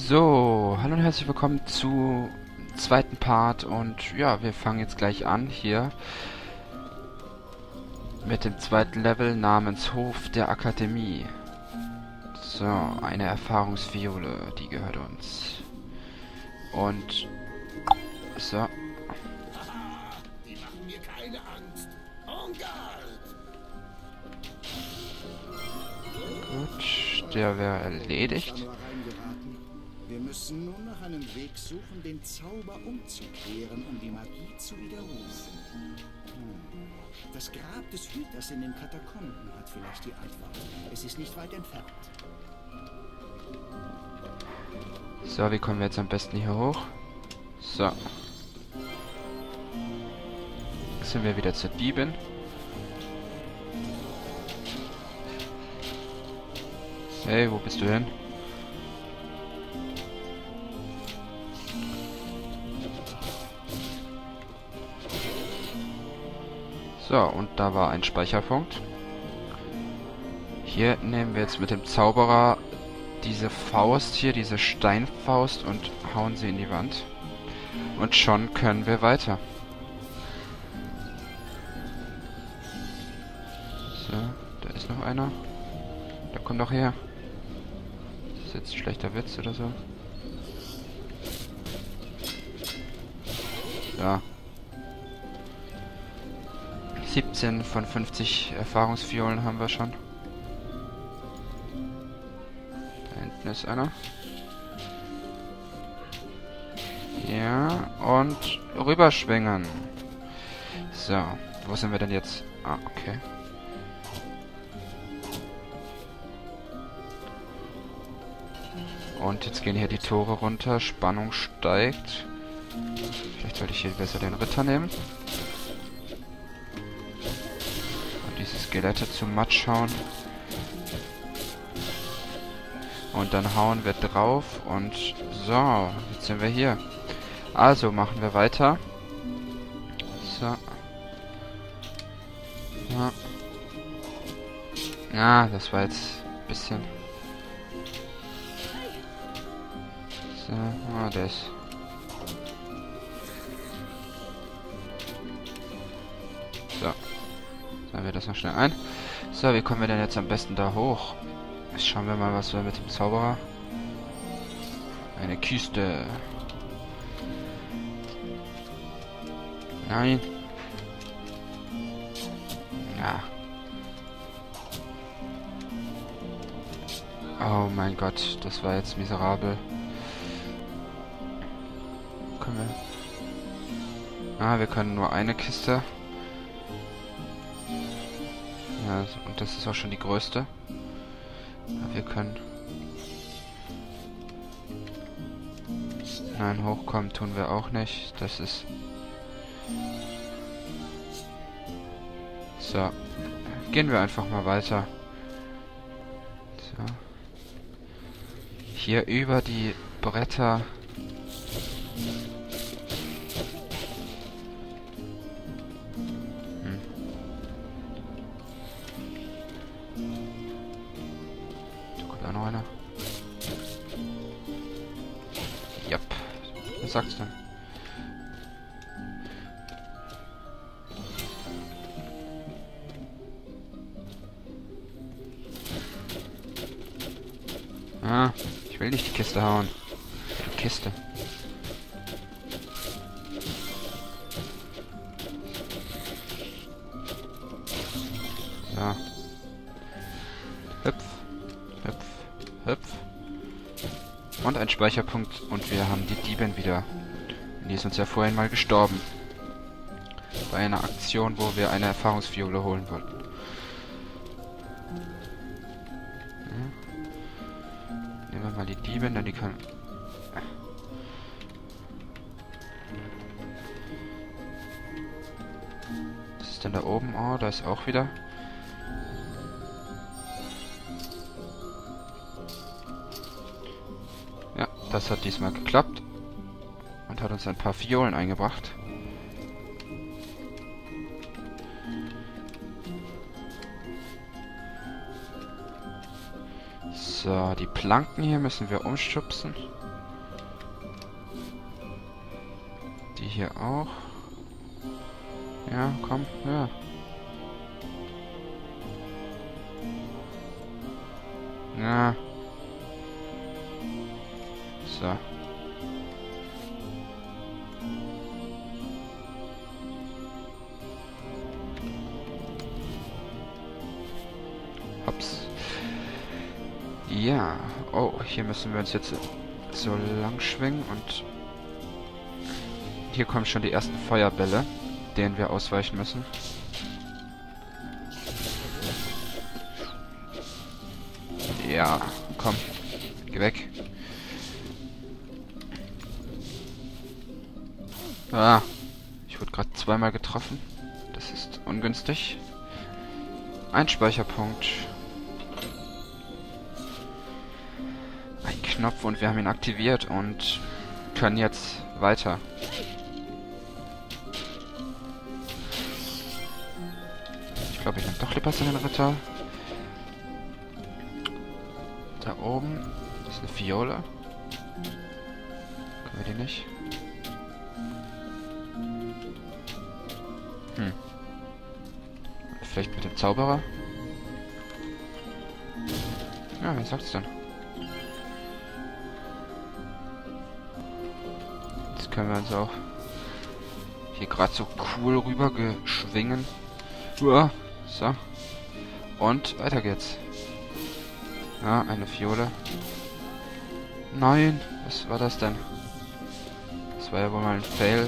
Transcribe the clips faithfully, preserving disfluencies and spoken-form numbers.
So, hallo und herzlich willkommen zu zweiten Part und ja, wir fangen jetzt gleich an hier mit dem zweiten Level namens Hof der Akademie. So, eine Erfahrungsviole, die gehört uns. Und so. Die machen mir keine Angst. Ongard! Gut, der wäre erledigt. Nur reingeraten. Wir müssen nun nach einem Weg suchen, den Zauber umzukehren, um die Magie zu widerrufen. Hm. Das Grab des Hüters in den Katakomben hat vielleicht die Antwort. Es ist nicht weit entfernt. So, wie kommen wir jetzt am besten hier hoch? So. Jetzt sind wir wieder zur Diebin. Hey, wo bist du hin? So, und da war ein Speicherpunkt. Hier nehmen wir jetzt mit dem Zauberer diese Faust hier, diese Steinfaust und hauen sie in die Wand. Und schon können wir weiter. So, da ist noch einer. Da kommt doch her. Das ist jetzt ein schlechter Witz oder so. Ja. siebzehn von fünfzig Erfahrungsviolen haben wir schon. Da hinten ist einer. Ja, und rüberschwingen. So, wo sind wir denn jetzt? Ah, okay. Und jetzt gehen hier die Tore runter, Spannung steigt. Vielleicht sollte ich hier besser den Ritter nehmen. Und diese Skelette zum Matsch hauen. Und dann hauen wir drauf und so, jetzt sind wir hier. Also machen wir weiter. So. Ja. Ja, das war jetzt ein bisschen... So, ah, der ist... So. Sagen wir das noch schnell ein. So, wie kommen wir denn jetzt am besten da hoch? Jetzt schauen wir mal, was wir mit dem Zauberer... Eine Kiste. Nein. Ja. Oh mein Gott, das war jetzt miserabel. Können wir... Ah, wir können nur eine Kiste. Ja, und das ist auch schon die größte. Ja, wir können... Nein, hochkommen tun wir auch nicht. Das ist... So. Gehen wir einfach mal weiter. So. Hier über die Bretter... Hm. Da kommt auch noch einer. Jap. Was sagst du? Ah, ich will nicht die Kiste hauen. Die Kiste. So. Hüpf. Hüpf. Hüpf. Und ein Speicherpunkt. Und wir haben die Diebin wieder. Die ist uns ja vorhin mal gestorben. Bei einer Aktion, wo wir eine Erfahrungsviole holen wollten. Nehmen wir mal die Diebin, denn die kann... Was ist denn da oben? Oh, da ist auch wieder... Ja, das hat diesmal geklappt. Und hat uns ein paar Violen eingebracht. So, die Planken hier müssen wir umschubsen. Die hier auch. Ja, komm, ja. Ja. So. Hops. Ja. Oh, hier müssen wir uns jetzt so lang schwingen und hier kommen schon die ersten Feuerbälle, denen wir ausweichen müssen. Ja, komm. Geh weg. Ah, ich wurde gerade zweimal getroffen. Das ist ungünstig. Ein Speicherpunkt. Ein Knopf und wir haben ihn aktiviert und können jetzt weiter. Ich glaube, ich nehme doch lieber so einen Ritter. Da oben ist eine Fiole. Können wir die nicht? Hm. Vielleicht mit dem Zauberer? Ja, wer sagt's denn? Jetzt können wir uns auch hier gerade so cool rüber geschwingen. Uah, so. Und weiter geht's. Ja, eine Fiole. Nein, was war das denn? Das war ja wohl mal ein Fail.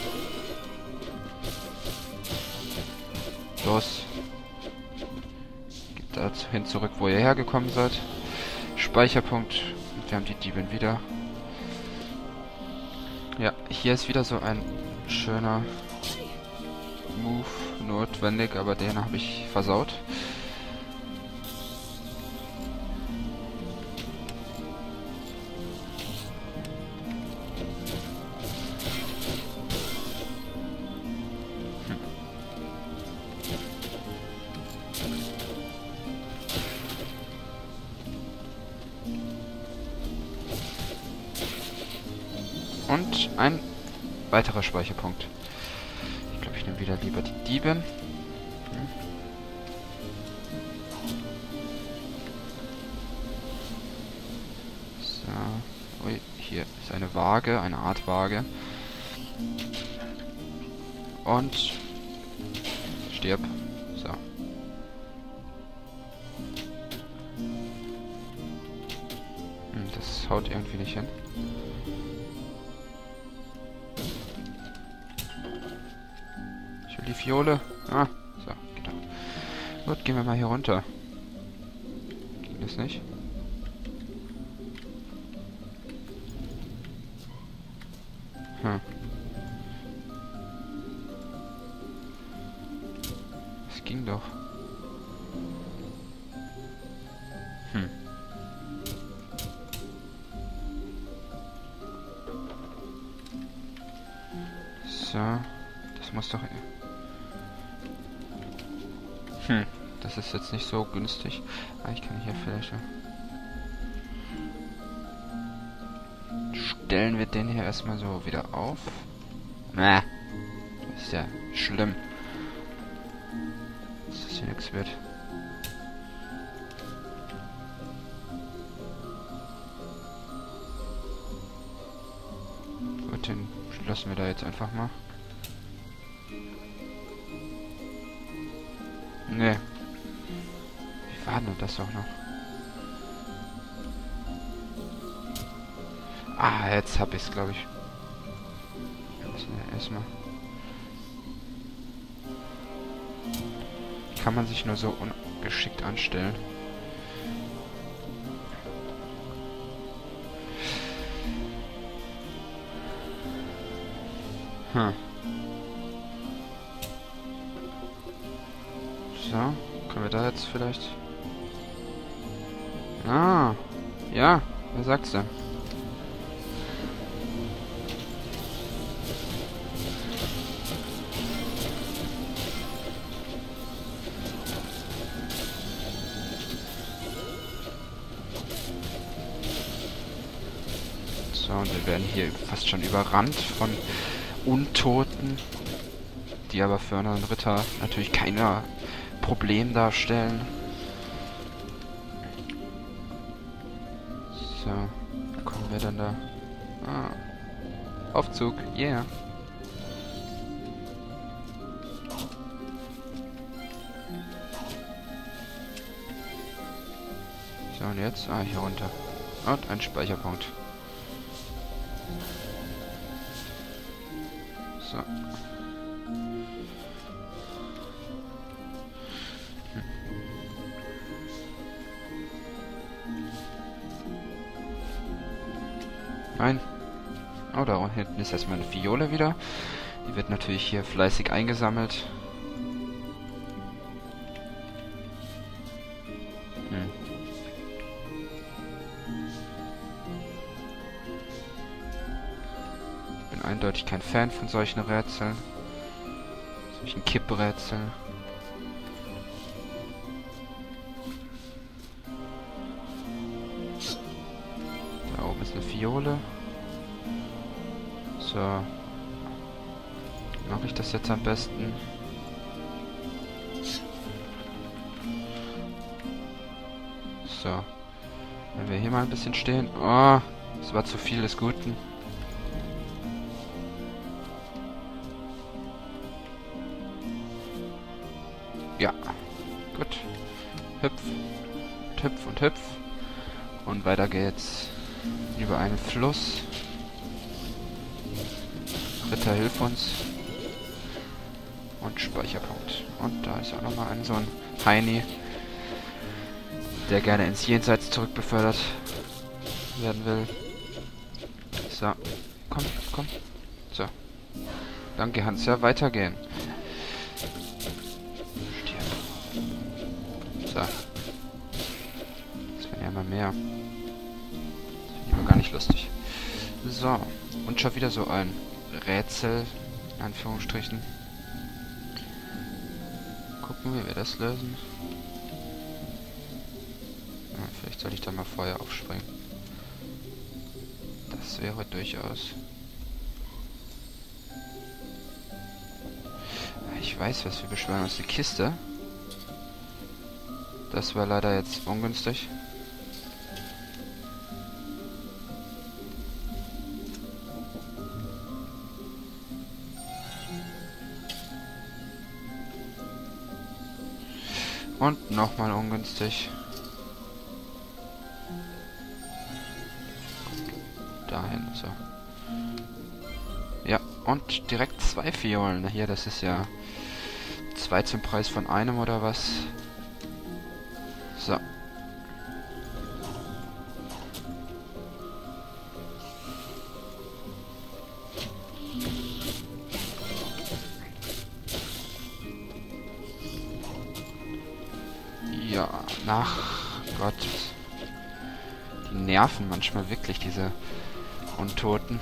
Los. Geht da hin zurück, wo ihr hergekommen seid. Speicherpunkt. Und wir haben die Diebin wieder. Ja, hier ist wieder so ein schöner Move notwendig, aber den habe ich versaut. Und ein weiterer Speicherpunkt. Ich glaube, ich nehme wieder lieber die Diebin. Hm. So. Ui, hier ist eine Waage, eine Art Waage. Und stirb. So. Hm, das haut irgendwie nicht hin. Die Fiole. Ah, so, geht doch. Gut, gehen wir mal hier runter. Ging das nicht? Hm. Es ging doch. Hm. So, das muss doch... Hm, das ist jetzt nicht so günstig. Ah, ich kann hier vielleicht... Stellen wir den hier erstmal so wieder auf. Na, das ist ja schlimm. Dass das hier nichts wird. Gut, den lassen wir da jetzt einfach mal. Nee. Wie war denn das doch noch? Ah, jetzt hab ich's, glaube ich. Erstmal. Kann man sich nur so ungeschickt anstellen. Hm. So, können wir da jetzt vielleicht... Ah, ja, wer sagt's denn? So, und wir werden hier fast schon überrannt von Untoten, die aber für einen Ritter natürlich kein Problem darstellen. So, wo kommen wir denn da? Ah, Aufzug, yeah. So, und jetzt? Ah, hier runter. Und ein Speicherpunkt. So. Hm. Nein. Oh, da hinten ist erstmal eine Fiole wieder. Die wird natürlich hier fleißig eingesammelt. Hm. Bin eindeutig kein Fan von solchen Rätseln. Solchen Kipprätseln. Da oben ist eine Fiole. So. Wie mache ich das jetzt am besten? So. Wenn wir hier mal ein bisschen stehen. Oh, das war zu viel des Guten. Ja. Gut. Hüpf. Hüpf und hüpf. Und weiter geht's. Über einen Fluss. Ritter, hilf uns. Und Speicherpunkt. Und da ist auch nochmal ein so ein Heini, der gerne ins Jenseits zurückbefördert werden will. So. Komm, komm. So. Dann kann es ja weitergehen. Stirb. So. Das werden ja immer mehr. Das finde ich aber gar nicht lustig. So. Und schon wieder so ein Rätsel, in Anführungsstrichen. Gucken, wie wir das lösen. Ja, vielleicht soll ich da mal vorher aufspringen. Das wäre durchaus... Ich weiß, was wir beschwören aus der Kiste. Das war leider jetzt ungünstig. Und nochmal ungünstig. Dahin, so. Ja, und direkt zwei Fiolen. Hier, das ist ja zwei zum Preis von einem oder was. So. Ja, nach Gott. Die nerven manchmal wirklich, diese Untoten.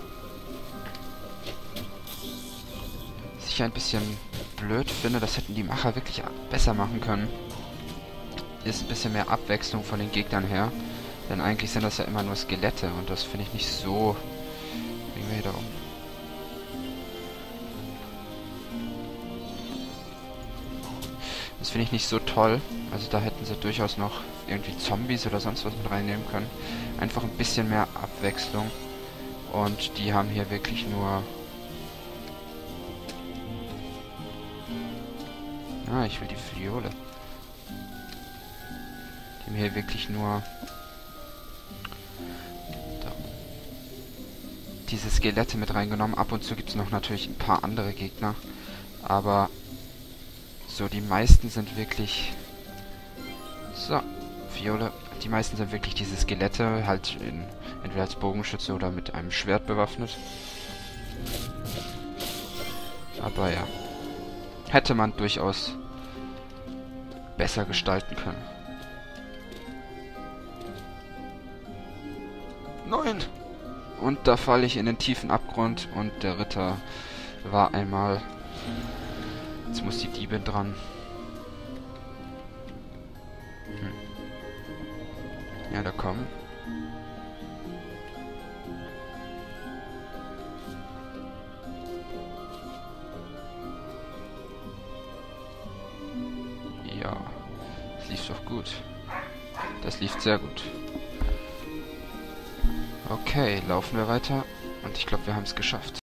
Was ich ein bisschen blöd finde, das hätten die Macher wirklich besser machen können, ist ein bisschen mehr Abwechslung von den Gegnern her. Denn eigentlich sind das ja immer nur Skelette und das finde ich nicht so... Wie wir hier da um? Das finde ich nicht so toll. Also da hätten sie durchaus noch irgendwie Zombies oder sonst was mit reinnehmen können. Einfach ein bisschen mehr Abwechslung. Und die haben hier wirklich nur... Ah, ich will die Fiole. Die haben hier wirklich nur... Da. Diese Skelette mit reingenommen. Ab und zu gibt es noch natürlich ein paar andere Gegner. Aber... So, die meisten sind wirklich... So, Fiole. Die meisten sind wirklich diese Skelette, halt in, entweder als Bogenschütze oder mit einem Schwert bewaffnet. Aber ja. Hätte man durchaus besser gestalten können. Nein! Und da falle ich in den tiefen Abgrund und der Ritter war einmal... Jetzt muss die Diebin dran. Hm. Ja, da kommen. lief doch gut. Das lief sehr gut. Okay, laufen wir weiter. Und ich glaube, wir haben es geschafft.